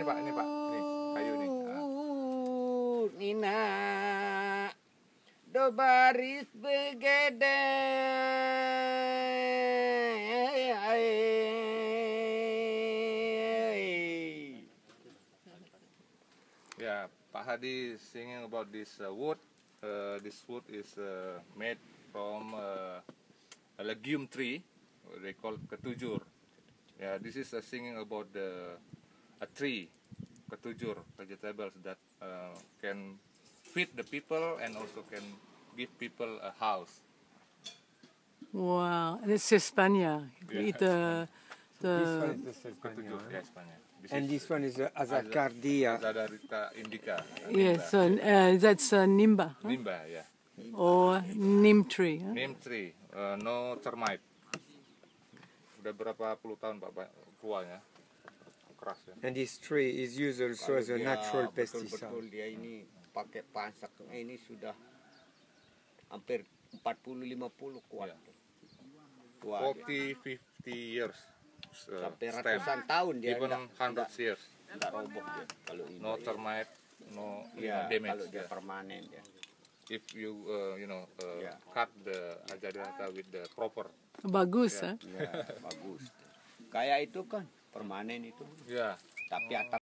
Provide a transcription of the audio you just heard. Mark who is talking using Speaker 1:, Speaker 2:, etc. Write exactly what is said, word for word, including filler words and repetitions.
Speaker 1: Pak, ini Pak, ini kayu nih.
Speaker 2: Uh, Nina, do baris begede.
Speaker 1: Yeah, Pak Hadi singing about this uh, wood. Uh, this wood is uh, made from uh, a legume tree. They call ketujur. Yeah, this is uh, singing about the a tree, ketujur, vegetables that uh, can feed the people and also can give people a house.
Speaker 3: Wow, and it's Sesbania. You
Speaker 1: Yeah.
Speaker 3: eat the the
Speaker 4: This one is the Sesbania.
Speaker 1: Ketujur, yes, Spanya. This
Speaker 4: And
Speaker 1: is
Speaker 4: this one is the Azadirachta.
Speaker 1: Azadirachta indica. uh,
Speaker 3: yes, so
Speaker 1: Nimba.
Speaker 3: uh, that's uh, Nimba huh?
Speaker 1: Nimba, yeah.
Speaker 3: or Neem tree. Huh?
Speaker 1: Neem tree, uh, no termite. Udah berapa puluh tahun Pak Pak, tuanya, keras ya.
Speaker 4: And this tree is used also as a natural pesticide.
Speaker 2: Betul-betul dia ini pakai pansak. Ini sudah hampir empat puluh lima puluh kuat.
Speaker 1: Yeah.
Speaker 2: Tua dia.
Speaker 1: forty, fifty years. Uh,
Speaker 2: Sampai
Speaker 1: stem.
Speaker 2: ratusan tahun dia
Speaker 1: Even
Speaker 2: enggak,
Speaker 1: hundred years.
Speaker 2: enggak roboh dia kalau ini.
Speaker 1: No termite, no
Speaker 2: Ya,
Speaker 1: damage.
Speaker 2: kalau dia
Speaker 1: Yeah.
Speaker 2: permanen dia.
Speaker 1: If you uh, you know uh,
Speaker 2: Yeah.
Speaker 1: cut the Azadirachta with the proper.
Speaker 3: Bagus,
Speaker 1: Yeah.
Speaker 3: huh?
Speaker 2: Ya, bagus. Kayak itu kan permanen itu.
Speaker 1: Yeah.
Speaker 2: Tapi atap